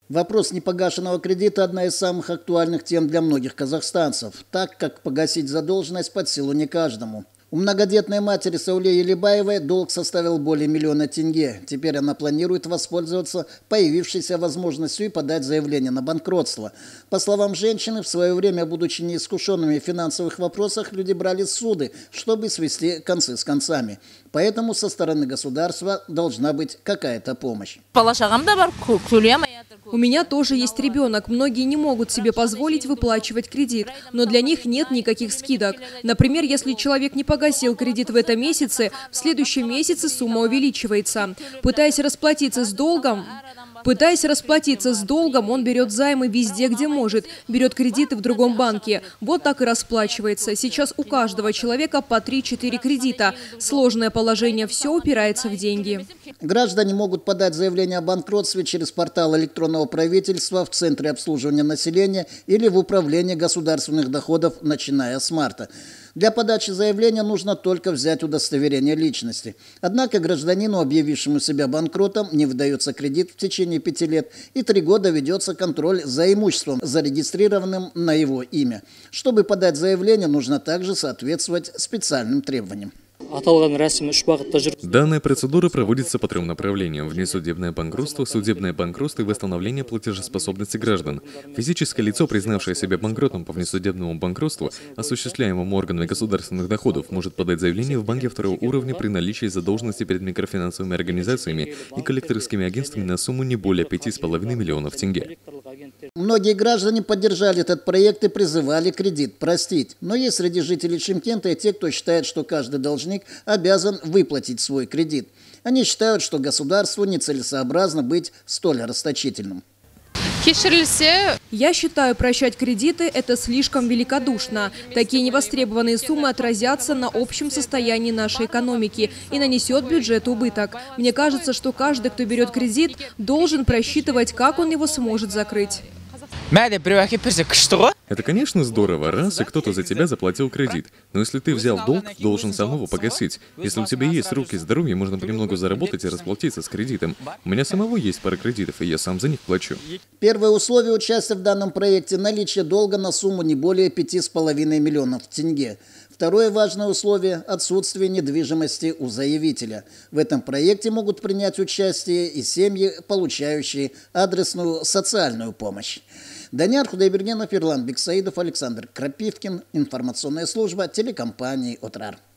Вопрос непогашенного кредита – одна из самых актуальных тем для многих казахстанцев, так как погасить задолженность под силу не каждому. У многодетной матери Сауле Елибаевой долг составил более 1 миллиона тенге. Теперь она планирует воспользоваться появившейся возможностью и подать заявление на банкротство. По словам женщины, в свое время, будучи неискушенными в финансовых вопросах, люди брали суды, чтобы свести концы с концами. Поэтому со стороны государства должна быть какая-то помощь. У меня тоже есть ребенок. Многие не могут себе позволить выплачивать кредит, но для них нет никаких скидок. Например, если человек не погасил кредит в этом месяце, в следующем месяце сумма увеличивается. Пытаясь расплатиться с долгом, он берет займы везде, где может, берет кредиты в другом банке. Вот так и расплачивается. Сейчас у каждого человека по 3-4 кредита. Сложное положение, все упирается в деньги. Граждане могут подать заявление о банкротстве через портал электронного правительства в Центре обслуживания населения или в Управлении государственных доходов, начиная с марта. Для подачи заявления нужно только взять удостоверение личности. Однако гражданину, объявившему себя банкротом, не выдается кредит в течение 5 лет, и 3 года ведется контроль за имуществом, зарегистрированным на его имя. Чтобы подать заявление, нужно также соответствовать специальным требованиям. Данная процедура проводится по 3 направлениям: внесудебное банкротство, судебное банкротство и восстановление платежеспособности граждан. Физическое лицо, признавшее себя банкротом по внесудебному банкротству, осуществляемому органами государственных доходов, может подать заявление в банке 2-го уровня при наличии задолженности перед микрофинансовыми организациями и коллекторскими агентствами на сумму не более 5,5 миллионов тенге. Многие граждане поддержали этот проект и призывали кредит простить. Но есть среди жителей Шымкента и те, кто считает, что каждый должник обязан выплатить свой кредит. Они считают, что государству нецелесообразно быть столь расточительным. Я считаю, прощать кредиты – это слишком великодушно. Такие невостребованные суммы отразятся на общем состоянии нашей экономики и нанесет бюджету убыток. Мне кажется, что каждый, кто берет кредит, должен просчитывать, как он его сможет закрыть. Это, конечно, здорово, раз и кто-то за тебя заплатил кредит. Но если ты взял долг, должен сам его погасить. Если у тебя есть руки и здоровье, можно понемногу заработать и расплатиться с кредитом. У меня самого есть пара кредитов, и я сам за них плачу. Первое условие участия в данном проекте – наличие долга на сумму не более 5,5 миллионов тенге. Второе важное условие – отсутствие недвижимости у заявителя. В этом проекте могут принять участие и семьи, получающие адресную социальную помощь. Данияр Худайбергенов, Ирлан Бексаидов, Александр Крапивкин. Информационная служба телекомпании «Отрар».